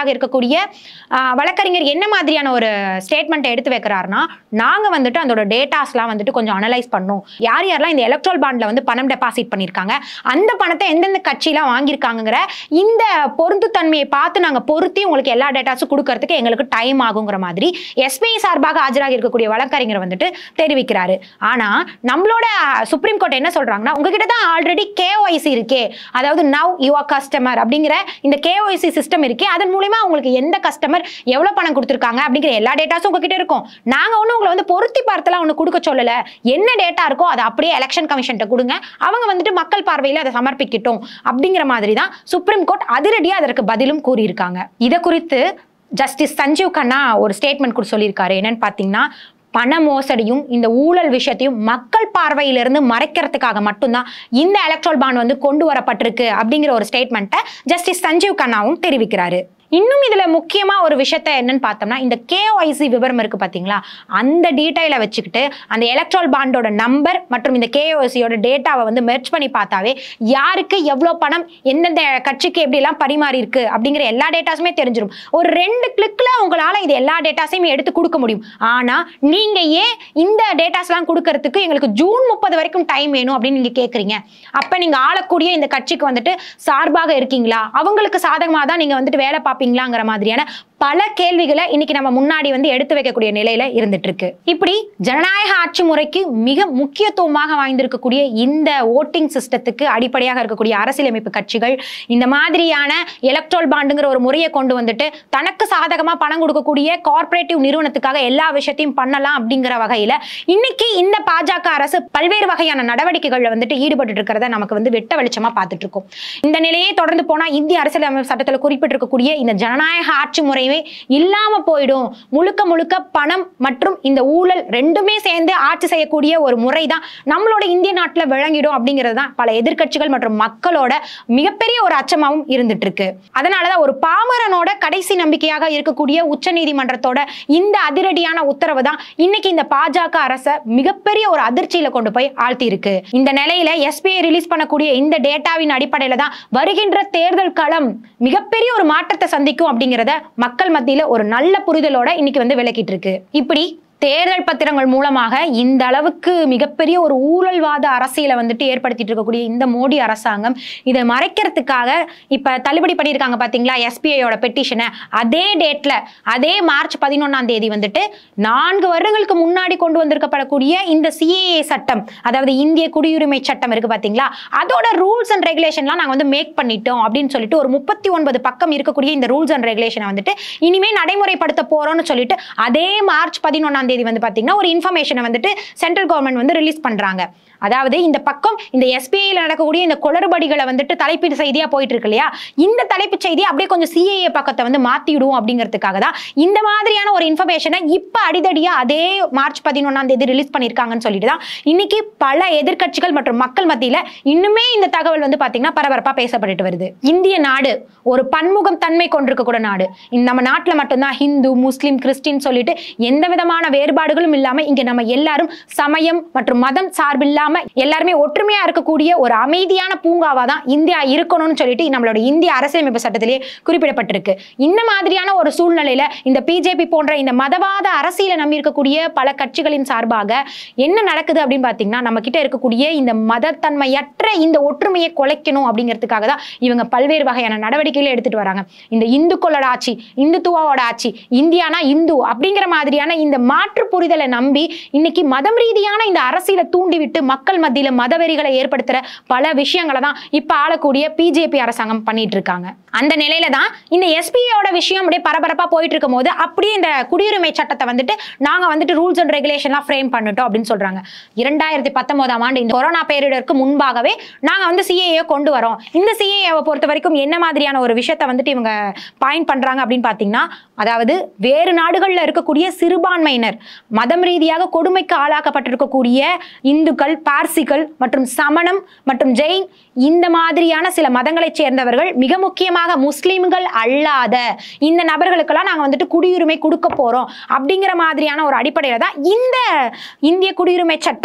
ஆஜராக இருக்கக்கூடிய வழக்கறிஞர் என்ன மாதிரியான ஒரு ஸ்டேட்மெண்ட் எடுத்து வைக்கிறாருன்னா, நாங்க வந்துட்டு அதோட டேட்டாஸ்லாம் வந்துட்டு கொஞ்சம் அனலைஸ் பண்ணோம். யார் யாரெல்லாம் இந்த எலக்ட்ரல் பாண்ட்ல வந்து பணம் டெபாசிட் பண்ணிருக்காங்க, அந்த பணத்தை எந்தெந்த கட்சியெல்லாம் வாங்கியிருக்காங்கிற இந்த பொருந்துத்தன்மையை பார்த்து நாங்க பொருத்தி உங்களுக்கு எல்லா டேட்டாஸும் கொடுக்கறதுக்கு எங்களுக்கு டைம் ஆகுங்கிற மாதிரி எஸ்பிஐ சார்பாக ஆஜராக இருக்கக்கூடிய வழக்கறிஞர் வந்துட்டு தெரிவிக்கிறாரு. ஆனா நம்மளோட சுப்ரீம் கோர்ட் என்ன சொல்றாங்கன்னா, உங்ககிட்ட தான் ஆல்ரெடி கேஒய்சி இருக்கே, அதாவது நவ் யுவர் கஸ்டமர் அப்படிங்கிற இந்த கேஒய்சி சிஸ்டம் இருக்கே, அதன் மூலமா உங்களுக்கு எந்த கஸ்டமர் எவ்வளவு பணம் கொடுத்திருக்காங்க அப்படிங்கிற எல்லா டேட்டாஸும் உங்ககிட்ட இருக்கும். நாங்க ஒண்ணு உங்களை வந்து பொருத்தி பார்த்தலாம் ஒண்ணு கொடுக்க சொல்லல. என்ன டேட்டா இருக்கோ அதை அப்படியே எலெக்ஷன் கமிஷன்ட்ட கொடுங்க, அவங்க வந்துட்டு மக்கள் பார்வையில அதை சமர்ப்பிக்கட்டும் அப்படிங்கிற மாதிரி தான் சுப்ரீம் கோர்ட் அதிரடியா அதற்கு பதிலும் கூறியிருக்காங்க. இதை குறித்து ஜஸ்டிஸ் சஞ்சீவ் கண்ணா ஒரு ஸ்டேட்மெண்ட் கூட சொல்லியிருக்காரு. என்னன்னு பாத்தீங்கன்னா, பண மோசடியும் இந்த ஊழல் விஷயத்தையும் மக்கள் பார்வையிலிருந்து மறைக்கிறதுக்காக மட்டும்தான் இந்த எலக்ட்ரல் பாண்ட் வந்து கொண்டு வரப்பட்டிருக்கு அப்படிங்கிற ஒரு ஸ்டேட்மெண்ட்டை ஜஸ்டிஸ் சஞ்சீவ் கண்ணாவும் தெரிவிக்கிறாரு. இன்னும் இதுல முக்கியமா ஒரு விஷயத்த என்னன்னு பார்த்தோம்னா, இந்த கேஒய்சி விவரம் இருக்கு பாத்தீங்களா, அந்த டீடைலை வச்சுக்கிட்டு அந்த எலக்ட்ரல் பாண்டோட நம்பர் மற்றும் இந்த கேஒய்சியோட டேட்டாவை வந்து மெர்ஜ் பண்ணி பார்த்தாவே யாருக்கு எவ்வளவு பணம் எந்தெந்த கட்சிக்கு எப்படி எல்லாம் பரிமாறி இருக்கு அப்படிங்கிற எல்லா டேட்டாஸுமே தெரிஞ்சிடும். ஒரு ரெண்டு கிளிக்ல உங்களால இது எல்லா டேட்டாஸையும் எடுத்து கொடுக்க முடியும். ஆனா நீங்க ஏன் இந்த டேட்டாஸ் எல்லாம் கொடுக்கறதுக்கு எங்களுக்கு ஜூன் முப்பது வரைக்கும் டைம் வேணும் அப்படின்னு நீங்க கேக்குறீங்க? அப்ப நீங்க ஆளக்கூடிய இந்த கட்சிக்கு வந்துட்டு சார்பாக இருக்கீங்களா, அவங்களுக்கு சாதகமா தான் நீங்க வந்துட்டு வேலை பாப்பீங்களாங்கிற மாதிரியான பல கேள்விகளை இன்னைக்கு நம்ம முன்னாடி வந்து எடுத்து வைக்கக்கூடிய நிலையில இருந்துட்டு இருக்கு. இப்படி ஜனநாயக ஆட்சி முறைக்கு மிக முக்கியத்துவமாக வாய்ந்திருக்கக்கூடிய இந்த ஓட்டிங் சிஸ்டத்துக்கு அடிப்படையாக இருக்கக்கூடிய அரசியலமைப்பு கட்சிகள் இந்த மாதிரியான எலக்ட்ரல் பாண்டுங்கிற ஒரு முறையை கொண்டு வந்துட்டு தனக்கு சாதகமா பணம் கொடுக்கக்கூடிய கார்பரேட்டிவ் நிறுவனத்துக்காக எல்லா விஷயத்தையும் பண்ணலாம் அப்படிங்கிற வகையில இன்னைக்கு இந்த பாஜக அரசு பல்வேறு வகையான நடவடிக்கைகள்ல வந்துட்டு ஈடுபட்டு இருக்கிறத நமக்கு வந்து வெட்ட வெளிச்சமா பார்த்துட்டு இருக்கோம். இந்த நிலையே தொடர்ந்து போனா இந்திய அரசியலமைப்பு சட்டத்தில் குறிப்பிட்டிருக்கக்கூடிய இந்த ஜனநாயக ஆட்சி முறை இல்லாம போயிடும். முழுக்க முழுக்க பணம் மற்றும் இந்த ஊழல் ரெண்டுமே சேர்ந்து ஆட்சி செய்யக்கூடிய ஒரு முறைதான் நம்மளோட இந்திய நாட்டுல விளங்கிடும் அப்படிங்கிறது தான் பல எதிர்க்கட்சிகள் மற்றும் மக்களோட மிகப்பெரிய ஒரு அச்சமாவும் இருந்துட்டு இருக்கு. அதனாலதான் ஒரு பாமரனோட கடைசி நம்பிக்கையாக இருக்கக்கூடிய உச்ச நீதிமன்றத்தோட இந்த அதிரடியான உத்தரவு தான் இன்னைக்கு இந்த பாஜக அரசை மிகப்பெரிய ஒரு அதிர்ச்சியில கொண்டு போய் ஆழ்த்தி இருக்கு. இந்த நிலையில எஸ்பிஐ ரிலீஸ் பண்ணக்கூடிய இந்த டேட்டாவின் அடிப்படையில தான் வருகின்ற தேர்தல் களம் மிகப்பெரிய ஒரு மாற்றத்தை சந்திக்கும் அப்படிங்கிறத மக்கள் மத்தியில ஒரு நல்ல புரிதலோட இன்னைக்கு வந்து விளக்கிட்டு இருக்கு. இப்படி தேர்தல் பத்திரங்கள் மூலமாக இந்த அளவுக்கு மிகப்பெரிய ஒரு ஊழல்வாத அரசியலை வந்துட்டு ஏற்படுத்திட்டு இருக்கக்கூடிய இந்த மோடி அரசாங்கம் இதை மறைக்கிறதுக்காக இப்ப தள்ளுபடி பண்ணியிருக்காங்க பாத்தீங்களா எஸ்பிஐயோட பெட்டிஷனை. அதே டேட்ல அதே மார்ச் பதினொன்னாம் தேதி வந்துட்டு நான்கு வருடங்களுக்கு முன்னாடி கொண்டு வந்திருக்கப்படக்கூடிய இந்த சிஏஏ சட்டம், அதாவது இந்திய குடியுரிமை சட்டம் இருக்கு பாத்தீங்களா, அதோட ரூல்ஸ் அண்ட் ரெகுலேஷன்லாம் நாங்க வந்து மேக் பண்ணிட்டோம் அப்படின்னு சொல்லிட்டு ஒரு முப்பத்தி ஒன்பது பக்கம் இருக்கக்கூடிய இந்த ரூல்ஸ் அண்ட் ரெகுலேஷனை வந்துட்டு இனிமே நடைமுறைப்படுத்த போறோம்னு சொல்லிட்டு அதே மார்ச் பதினொன்னாம் தேதி வந்து பாத்தீங்கன்னா ஒரு இன்ஃபர்மேஷனை வந்துட்டு சென்ட்ரல் கவர்மெண்ட் வந்து ரிலீஸ் பண்றாங்க. அதாவது இந்த பக்கம் இந்த எஸ்பிஐல நடக்கக்கூடிய இந்த குளறுபடிகளை வந்துட்டு தலைப்பு செய்தியா போயிட்டு இருக்கு இல்லையா, இந்த தலைப்பு செய்தி அப்படியே கொஞ்சம் சிஏஏ பக்கத்தை வந்து மாத்திடுவோம் அப்படிங்கிறதுக்காக தான் இந்த மாதிரியான ஒரு இன்ஃபர்மேஷனை இப்ப அடிதடியா அதே மார்ச் பதினொன்னாம் தேதி ரிலீஸ் பண்ணிருக்காங்கன்னு சொல்லிட்டு தான் இன்னைக்கு பல எதிர்க்கட்சிகள் மற்றும் மக்கள் மத்தியில இன்னுமே இந்த தகவல் வந்து பாத்தீங்கன்னா பரபரப்பா பேசப்பட்டு வருது. இந்திய நாடு ஒரு பன்முகம் தன்மை கொண்டிருக்க கூட நாடு. நம்ம நாட்டுல மட்டும்தான் ஹிந்து முஸ்லிம் கிறிஸ்டின் சொல்லிட்டு எந்த விதமான வேறுபாடுகளும் இல்லாம இங்க நம்ம எல்லாரும் சமயம் மற்றும் மதம் சார்பில்லாம எல்லாருமே ஒற்றுமையா இருக்கக்கூடிய ஒரு அமைதியான பூங்காவா தான் இந்தியா இருக்கணும்னு சொல்லிட்டு நம்மளோட இந்திய அரசியலமைப்பு சட்டத்திலேயே குறிப்பிடப்பட்டிருக்கு. இந்த மாதிரியான ஒரு சூழ்நிலையில இந்த பிஜேபி போன்ற இந்த மதவாத அரசியலை நம்பி இருக்கக்கூடிய பல கட்சிகளின் சார்பாக என்ன நடக்குது அப்படின்னு பாத்தீங்கன்னா, நம்ம கிட்ட இருக்கக்கூடிய இந்த மதத்தன்மையற்ற இந்த ஒற்றுமையை குலைக்கணும் அப்படிங்கிறதுக்காக தான் இவங்க பல்வேறு வகையான நடவடிக்கைகளை எடுத்துட்டு வராங்க. இந்த இந்துக்களோட ஆட்சி, இந்துத்துவாவோட ஆட்சி, இந்தியானா இந்து அப்படிங்கிற மாதிரியான இந்த மாற்று புரிதலை நம்பி இன்னைக்கு மதம் ரீதியான இந்த அரசியலை தூண்டிவிட்டு மக்கள் மத்தியில மதவெறிகளை ஏற்படுத்துற பல விஷயங்களை தான் இப்ப ஆளக்கூடிய பிஜேபி அரசாங்கம் பண்ணிட்டு இருக்காங்க. அந்த நிலையில தான் இந்த எஸ்பிஐயோட விஷயம் அப்படியே பரபரப்பா போயிட்டு இருக்கும் போது அப்படியே இந்த குடியுரிமை சட்டத்தை வந்துட்டு நாங்க வந்துட்டு ரூல்ஸ் அண்ட் ரெகுலேஷன்லாம் ஃப்ரேம் பண்ணிட்டோம் அப்படின்னு சொல்றாங்க. இரண்டாயிரத்தி பத்தொன்பதாம் ஆண்டு இந்த கொரோனா பேரிடருக்கு முன்பாகவே நாங்க வந்து சிஏஏ கொண்டு வரோம். இந்த சிஏஏவை பொறுத்த வரைக்கும் என்ன மாதிரியான ஒரு விஷயத்தை வந்துட்டு இவங்க பாயிண்ட் பண்றாங்க அப்படின்னு பாத்தீங்கன்னா, அதாவது வேறு நாடுகள்ல இருக்கக்கூடிய சிறுபான்மையினர் மதம் ரீதியாக கொடுமைக்கு ஆளாக்கப்பட்டிருக்கக்கூடிய இந்துக்கள், பார்சிகள் மற்றும் சமணம் மற்றும் ஜெயின் இந்த மாதிரியான சில மதங்களைச் சேர்ந்தவர்கள், மிக முக்கியமாக முஸ்லிம்கள் அல்லாத இந்த நபர்களுக்கெல்லாம் நாங்க வந்துட்டு குடியுரிமை கொடுக்க போறோம் அப்படிங்கிற மாதிரியான ஒரு அடிப்படையில தான் இந்த இந்திய குடியுரிமை சட்டம்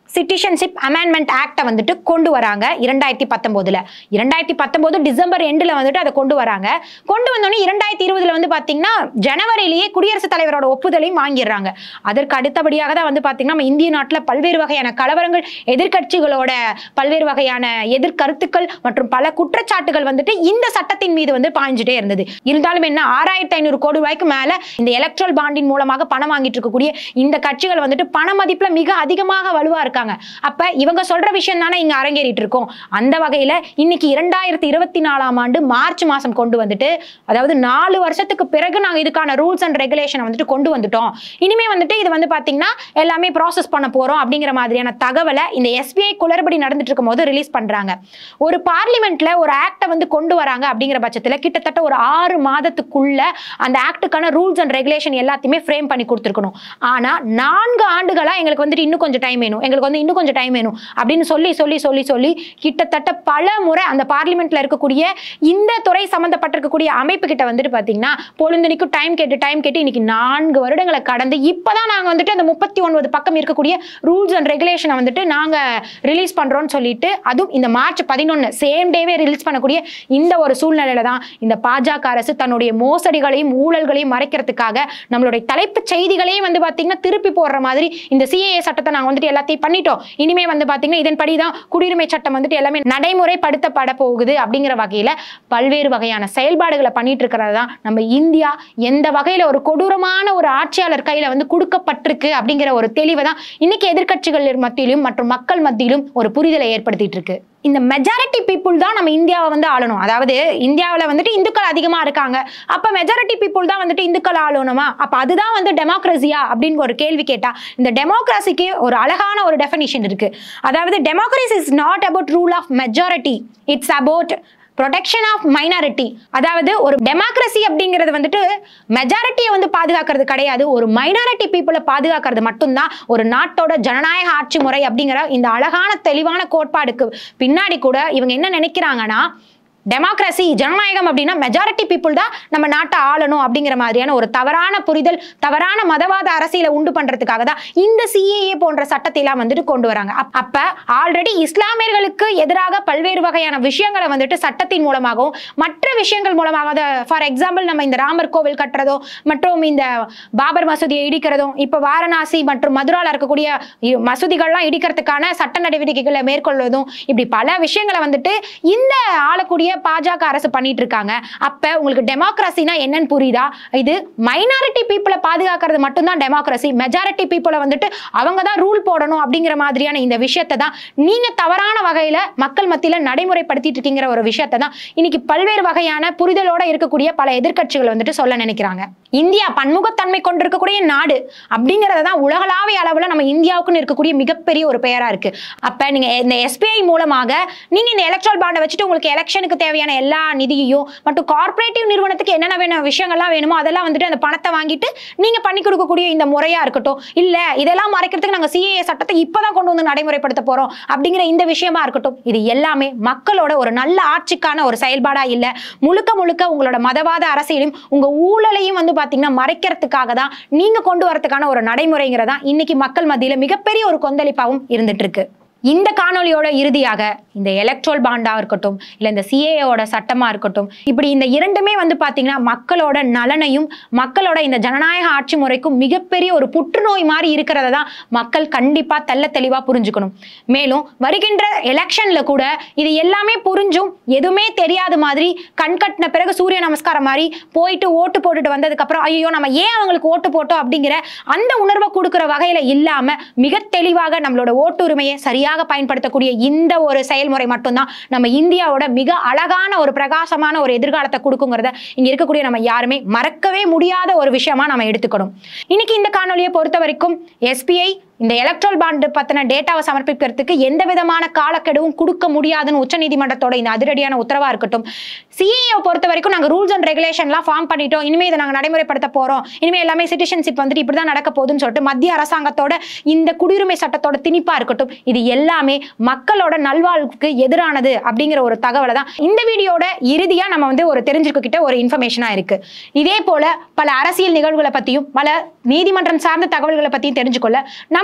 சிட்டிசன்ஷிப் அமெண்ட்மெண்ட் ஆக்டை வந்துட்டு கொண்டு வராங்க இரண்டாயிரத்தி பத்தொன்பதுல இரண்டாயிரத்தி பத்தொன்பது டிசம்பர் எண்டுல வந்துட்டு அதை கொண்டு வராங்க. கொண்டு வந்தோடனே இரண்டாயிரத்தி இருபதுல வந்து பாத்தீங்கன்னா ஜனவரியிலேயே குடியரசுத் தலைவரோட ஒப்புதலையும் வாங்கிடுறாங்க. அதற்கு அடுத்தபடியாக தான் வந்து பாத்தீங்கன்னா நம்ம இந்திய நாட்டில் பல்வேறு வகையான கலவரங்கள், எதிர்கட்சிகளோட பல்வேறு வகையான எதிர்கருத்துக்கள் மற்றும் பல குற்றச்சாட்டுகள் வந்துட்டு இந்த சட்டத்தின் மீது வந்து பாய்ஞ்சிட்டே இருந்தது. இருந்தாலும் என்ன, ஆறாயிரத்தி ஐநூறு கோடி ரூபாய்க்கு மேல இந்த எலக்ட்ரல் பாண்டின் மூலமாக பணம் வாங்கிட்டு இருக்கக்கூடிய இந்த கட்சிகள் வந்துட்டு பண மதிப்புல மிக அதிகமாக வலுவா இருக்காங்க. அப்ப இவங்க சொல்ற விஷயம் தானே இங்க அரங்கேறிட்டு இருக்கோம். அந்த வகையில இன்னைக்கு இரண்டாயிரத்தி இருபத்தி நாலாம் ஆண்டு மார்ச் மாசம் கொண்டு வந்துட்டு, அதாவது நாலு வருஷத்துக்கு பிறகு நாங்க இதுக்கான ரூல்ஸ் அண்ட் ரெகுலேஷன் வந்துட்டு கொண்டு வந்துட்டோம். இனிமே வந்துட்டு இது வந்து பாத்தீங்கன்னா எல்லாமே ப்ராசஸ் பண்ண போறோம் அப்படிங்கிற மாதிரியான தகவலை இந்த எஸ்பிஐ குளறுபடி நடந்துட்டு இருக்கும் போது ரிலீஸ் பண்றாங்க. ஒரு பார்லிமெண்ட்ல ஒரு ஆக்டை வந்து கொண்டு வராங்க அப்படிங்கிற பட்சத்துல கிட்டத்தட்ட ஒரு ஆறு மாதத்துக்குள்ள அந்த ஆக்டுக்கான ரூல்ஸ் அண்ட் ரெகுலேஷன் எல்லாத்தையுமே ஃப்ரேம் பண்ணி கொடுத்துருக்கணும். ஆனா நான்கு ஆண்டுகளா எங்களுக்கு வந்துட்டு இன்னும் கொஞ்சம் டைம் வேணும், எங்களுக்கு வந்து இன்னும் கொஞ்சம் டைம் வேணும் அப்படின்னு சொல்லி சொல்லி சொல்லி சொல்லி கிட்டத்தட்ட பல முறை அந்த பார்லிமெண்ட்ல இருக்கக்கூடிய இந்த துறை சம்பந்தப்பட்டிருக்கக்கூடிய அமைப்பு கிட்ட வந்துட்டு பாத்தீங்கன்னா பொழுந்தனிக்கும் டைம் கேட்டு டைம் கேட்டு இன்னைக்கு நான்கு வருடங்களை கடந்து இப்பதான் நாங்க வந்துட்டு அந்த முப்பத்தி ஒன்பது பக்கம் இருக்கக்கூடிய ரூல்ஸ் அண்ட் ரெகுலேஷனை வந்துட்டு நாங்க ரிலீஸ் பண்றோம்னு சொல்லிட்டு, அதுவும் இந்த மார்ச் பதினொன்னு சேம் டேவே ரிலீஸ் பண்ணக்கூடிய இந்த ஒரு சூழ்நிலையில தான் இந்த பாஜக அரசு தன்னுடைய மோசடிகளையும் ஊழல்களையும் மறைக்கிறதுக்காக நம்மளுடைய தலைப்பு செய்திகளையும் வந்து பாத்தீங்கன்னா திருப்பி போடுற மாதிரி இந்த சிஏஏ சட்டத்தை நாங்க வந்துட்டு எல்லாத்தையும் பண்ணிட்டோம், இனிமே வந்து பாத்தீங்கன்னா இதன்படிதான் குடியுரிமை சட்டம் வந்துட்டு எல்லாமே நடைமுறைப்படுத்தப்பட போகுது அப்படிங்கிற வகையில பல்வேறு வகையான செயல்பாடுகளை பண்ணிட்டு இருக்கிறது தான் நம்ம இந்தியா எந்த வகையில ஒரு கொடூரமான ஒரு ஆட்சியாளர் கையில வந்து கொடுக்கப்பட்டிருக்கு அப்படிங்கிற ஒரு தெளிவை தான் இன்னைக்கு எதிர்கட்சிகள் மத்தியிலும் மற்றும் மக்கள் மத்தியிலும் ஒரு புரிதலை ஏற்படுத்திட்டு இருக்கு. இந்த மெஜாரிட்டி பீப்புள் தான் நம்ம இந்தியாவை வந்து ஆளணும். அதாவது இந்தியாவில் வந்துட்டு இந்துக்கள் அதிகமா இருக்காங்க, அப்ப மெஜாரிட்டி பீப்புள் தான் வந்துட்டு இந்துக்கள் ஆளணுமா, அப்ப அதுதான் வந்து டெமோக்ரஸியா அப்படின்னு ஒரு கேள்வி கேட்டா இந்த டெமோக்ரஸிக்கு ஒரு அழகான ஒரு டெஃபினிஷன் இருக்கு. அதாவது democracy is not about rule of majority, it's about protection of minority. அதாவது ஒரு டெமோக்ரஸி அப்படிங்கிறது வந்துட்டு மெஜாரிட்டியை வந்து பாதுகாக்கிறது கிடையாது, ஒரு மைனாரிட்டி பீப்புளை பாதுகாக்கிறது மட்டும்தான் ஒரு நாட்டோட ஜனநாயக ஆட்சி முறை அப்படிங்கிற இந்த அழகான தெளிவான கோட்பாடுக்கு பின்னாடி கூட இவங்க என்ன நினைக்கிறாங்கன்னா, டெமோக்ரஸி ஜனநாயகம் அப்படின்னா மெஜாரிட்டி பீப்புள் தான் நம்ம நாட்டை ஆளணும் அப்படிங்கிற மாதிரியான ஒரு தவறான புரிதல், தவறான மதவாத அரசியலை உண்டு பண்றதுக்காக தான் இந்த சிஏஏ போன்ற சட்டத்தை எல்லாம் வந்துட்டு கொண்டு வராங்க. அப்ப ஆல்ரெடி இஸ்லாமியர்களுக்கு எதிராக பல்வேறு வகையான விஷயங்களை வந்துட்டு சட்டத்தின் மூலமாகவும் மற்ற விஷயங்கள் மூலமாக, ஃபார் எக்ஸாம்பிள் நம்ம இந்த ராமர் கோவில் கட்டுறதோ மற்றும் இந்த பாபர் மசூதியை இடிக்கிறதும், இப்ப வாரணாசி மற்றும் மதுரால இருக்கக்கூடிய மசூதிகள்லாம் இடிக்கிறதுக்கான சட்ட நடவடிக்கைகளை மேற்கொள்வதும், இப்படி பல விஷயங்களை வந்துட்டு இந்த ஆளக்கூடிய பாஜக அரசு பண்ணிட்டு இருக்காங்க. அப்ப உங்களுக்கு டெமோக்ரஸினா என்னன்னு புரியுதா? இது மைனாரிட்டி பீப்புளை பாதுகாக்கிறது மட்டும்தான் டெமோக்ரஸி, மெஜாரிட்டி பீப்புளை வந்துட்டு அவங்க தான் ரூல் போடணும் அப்படிங்கிற மாதிரியான இந்த விஷயத்தை தான் நீங்க தவறான வகையில மக்கள் மத்தியில நடைமுறைப்படுத்திட்டு இருக்கீங்கிற ஒரு விஷயத்தை தான் இன்னைக்கு பல்வேறு வகையான புரிதலோட இருக்கக்கூடிய பல எதிர்கட்சிகள் வந்துட்டு சொல்ல நினைக்கிறாங்க. இந்தியா பன்முகத்தன்மை கொண்டிருக்கக்கூடிய நாடு அப்படிங்கறத தான் உலகளாவிய அளவுல நம்ம இந்தியாவுக்குன்னு இருக்கக்கூடிய மிகப்பெரிய ஒரு பெயரா இருக்கு. அப்ப நீங்க இந்த எஸ்பிஐ மூலமாக நீங்க இந்த எலக்ட்ரல் பாண்டை வச்சுட்டு உங்களுக்கு எலெக்ஷனுக்கு தேவையான எல்லா நிதியையும் மற்றும் கார்ப்பரேட்டிவ் நிறுவனத்துக்கு என்னென்ன வேணும் விஷயங்கள்லாம் வேணுமோ அதெல்லாம் வந்துட்டு அந்த பணத்தை வாங்கிட்டு நீங்க பண்ணி கொடுக்கக்கூடிய இந்த முறையா இருக்கட்டும், இல்ல இதெல்லாம் மறைக்கிறதுக்கு நாங்க சிஏஏ சட்டத்தை இப்பதான் கொண்டு வந்து நடைமுறைப்படுத்த போறோம் அப்படிங்கிற இந்த விஷயமா இருக்கட்டும், இது எல்லாமே மக்களோட ஒரு நல்ல ஆட்சிக்கான ஒரு செயல்பாடா இல்ல, முழுக்க முழுக்க உங்களோட மதவாத அரசியலையும் உங்க ஊழலையும் வந்து பாத்தீங்கன்னா மறைக்கிறதுக்காக தான் நீங்க கொண்டு வரதுக்கான ஒரு நடைமுறைங்கிறதா இன்னைக்கு மக்கள் மத்தியில மிகப்பெரிய ஒரு கொந்தளிப்பாகவும் இருந்துட்டு இருக்கு. இந்த காணொலியோட இறுதியாக இந்த எலக்ட்ரல் பாண்டா இருக்கட்டும், இல்ல இந்த சிஏஏவோட சட்டமா இருக்கட்டும், இப்படி இந்த இரண்டுமே வந்து பாத்தீங்கன்னா மக்களோட நலனையும் மக்களோட இந்த ஜனநாயக ஆட்சி முறைக்கும் மிகப்பெரிய ஒரு புற்றுநோய் மாதிரி இருக்கிறத தான் மக்கள் கண்டிப்பா தெள்ள தெளிவா புரிஞ்சுக்கணும். மேலும் வருகின்ற எலெக்ஷன்ல கூட இது எல்லாமே புரிஞ்சும் எதுவுமே தெரியாத மாதிரி கண்கட்டின பிறகு சூரிய நமஸ்காரம் மாதிரி போயிட்டு ஓட்டு போட்டுட்டு வந்ததுக்கு அப்புறம் ஐயோ நம்ம ஏன் அவங்களுக்கு ஓட்டு போட்டோம் அப்படிங்கிற அந்த உணர்வை கொடுக்கிற வகையில இல்லாம மிக தெளிவாக நம்மளோட ஓட்டுரிமையை சரியா பயன்படுத்தக்கூடிய இந்த ஒரு செயல்முறை மட்டும்தான் நம்ம இந்தியாவோட மிக அழகான ஒரு பிரகாசமான ஒரு எதிர்காலத்தை கொடுக்குங்கிறத இங்க இருக்கக்கூடிய நம்ம யாருமே மறக்கவே முடியாத ஒரு விஷயமா நம்ம எடுத்துக்கணும். இன்னைக்கு இந்த காணொலியை பொறுத்த வரைக்கும் எஸ்பிஐ இந்த எலக்ட்ரல் பாண்ட் பத்தின டேட்டாவை சமர்ப்பிக்கிறதுக்கு எந்த விதமான காலக்கெடுவும் கொடுக்க முடியாதுன்னு உச்சநீதிமன்றத்தோட இந்த அதிரடியான உத்தரவா இருக்கட்டும், சிஏஏ பொறுத்த வரைக்கும் நாங்க ரூல்ஸ் அண்ட் ரெகுலேஷன்லாம் ஃபார்ம் பண்ணிட்டோம், இனிமே இதை நாங்க நடைமுறைப்படுத்த போறோம், இனிமே எல்லாமே சிட்டிசன்ஷிப் வந்துட்டு இப்படிதான் நடக்க போகுதுன்னு சொல்லிட்டு மத்திய அரசாங்கத்தோட இந்த குடியுரிமை சட்டத்தோட திணிப்பா இருக்கட்டும், இது எல்லாமே மக்களோட நல்வாழ்வுக்கு எதிரானது அப்படிங்கிற ஒரு தகவலை தான் இந்த வீடியோட இறுதியா நம்ம வந்து ஒரு தெரிஞ்சுக்கிட்ட ஒரு இன்ஃபர்மேஷனா இருக்கு. இதே போல பல அரசியல் நிகழ்வுகளை பத்தியும் பல நீதிமன்றம் சார்ந்த தகவல்களை பத்தியும் தெரிஞ்சுக்கொள்ள நம்ம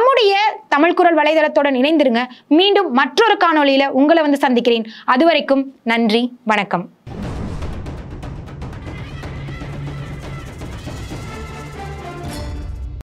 நம்முடைய தமிழ் குரல் வலைதளத்துடன் இணைந்திருங்க. மீண்டும் மற்றொரு காணொளியில உங்களை வந்து சந்திக்கிறேன். அதுவரைக்கும் நன்றி, வணக்கம்.